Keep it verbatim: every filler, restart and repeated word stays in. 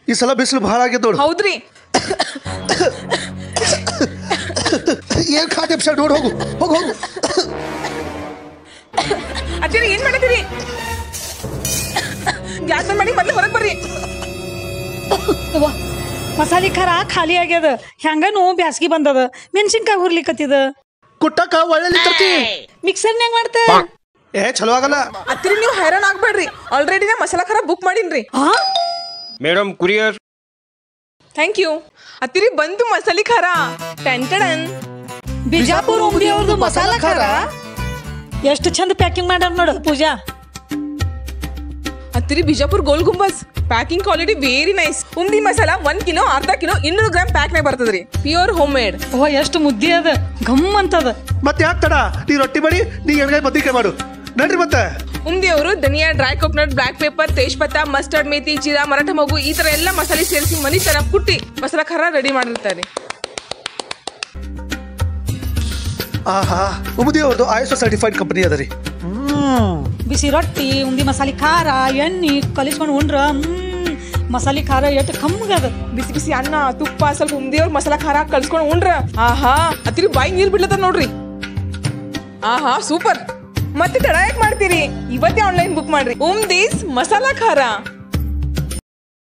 ಈ ಸಲ ಬಿಸಿಲು ಬಹಳ ಆಗ್ಯದ ನೋಡು. ಹೌದ್ರಿ. ಏನ್ ಖಾತೆ ಎಪ್ಸಡ್ ನೋಡು, ಹೋಗು ಹೋಗು ಹೋಗು. ಅಜ್ಜಿ ಏನ್ ಮಾಡತ್ತೀರಿ? ಗ್ಯಾಸ್ ಬಂದ್ ಮಾಡಿ ಮತ್ತೆ ಹೊರಗೆ ಬರ್ರಿ. ಮಸಾಲೆ ಖಾರ ಖಾಲಿ ಆಗ್ಯದ. ಹೆಂಗನು ಬ್ಯಾಸ್ಗಿ ಬಂದದ. ಮೆಣಸಿನ್ಕಾಯಿ ಹುರ್ಲಿಕ್ಕತ್ತಿದ. ಕುಟ್ಟಕ ಒಳ್ಳೆ ತರ್ತಿ. ಮಿಕ್ಸರ್ನ್ಯಾಗ ಮಾಡ್ತ. ಏ ಚಲೋ ಆಗಲ್ಲ. ಅತ್ತಿರಿ ನೀವು ಹೈರಾಣ ಆಗ್ಬೇಡ್ರಿ. ಆಲ್ರೆಡಿ ನಾ ಮಸಾಲಾ ಖಾರ ಬುಕ್ ಮಾಡೀನ್ರಿ. Madam courier. Thank you. ಅತ್ತಿರಿ ಬಂತು ಮಸಾಲೆ ಖಾರ. ಟೆಂಟಡನ್. ಬಿಜಾಪುರ ಉಂಡಿ ಅವ್ರದ್ದು ಮಸಾಲಾ ಖಾರ ಎಷ್ಟು ಚಂದ ಪ್ಯಾಕಿಂಗ್ ಮಾಡ್ಯಾರ ನೋಡು ಪೂಜಾ. ಅತ್ತಿರಿ Bijapur Gol Gumbaz packing quality very nice. ಉಮ್ದಿ ಮಸಾಲಾ ಒಂದ್ ಕಿಲೋ ಅರ್ಧ ಕಿಲೋ ಇನ್ನೂರು ಗ್ರಾಮ್ ಪ್ಯಾಕ್ ನಾಗ ಬರ್ತದ್ರಿ. Pure home made. ಓ ಎಷ್ಟು ಮುದ್ದೆ ಅದ, ಘಮ್ ಅಂತದ. ಮತ್ತೆ ಯಾಕೆ ತಡ? ನೀ ರೊಟ್ಟಿ ಮಾಡಿ, ನೀ ಎಣ್ಗಾಯಿ ಬದ್ನಿಕಾಯಿ ಮಾಡು. ನಡ್ರಿ ಮತ್ತೆ. ಉಮ್ದಿ ಅವರು ಧನಿಯಾ, ಡ್ರೈ ಕೋಕೋನಟ್, ಬ್ಲಾಕ್ ಪೇಪರ್, ತೇಜ್ಪತ್ತ, ಮಸ್ಟರ್ಡ್, ಮೇಥಿ, ಜೀರಾ, ಮರಾಠ ಮಗು ಈ ತರ ಎಲ್ಲ ಮಸಾಲೆ ಸೇರಿಸಿ ಮನಿ ತರ ಕುಟ್ಟಿ ಮಸಾಲಾ ಖಾರ ರೆಡಿ ಮಾಡಿರ್ತಾರೆ. ಆಹಾ, ಉಮದಿ ಅವ್ರದ್ದು ಐಎಸ್ಒ ಸರ್ಟಿಫೈಡ್ ಕಂಪನಿ ಅದ ರೀ. ಬಿಸಿ ರೊಟ್ಟಿ, ಉಂಡಿ ಮಸಾಲೆ ಖಾರ, ಎಣ್ಣೆ ಕಲಿಸ್ಕೊಂಡು ಉಂಡ್ರ ಮಸಾಲೆ ಖಾರ ಎಷ್ಟು ಕಮ್ಮಗದ. ಬಿಸಿ ಬಿಸಿ ಅನ್ನ, ತುಪ್ಪ, ಸ್ವಲ್ಪ ಉಮ್ದಿಯವ್ರ ಮಸಾಲಾ ಖಾರ ಕಲ್ಸ್ಕೊಂಡು ಉಂಡ್ರ ಆಹಾ ಅತ್ತಿರಿ ಬಾಯಿ ನೀರ್ ಬಿಡ್ಲತ್ತ ನೋಡ್ರಿ. ಆಹಾ ಸೂಪರ್. ಮತ್ತೆ ತಡ ಯಾಕೆ ಮಾಡ್ತೀರಿ? ಇವತ್ತೇ ಆನ್ಲೈನ್ ಬುಕ್ ಮಾಡ್ರಿ. ಉಮ್ದೀಸ್ ಮಸಾಲಾ ಖಾರ.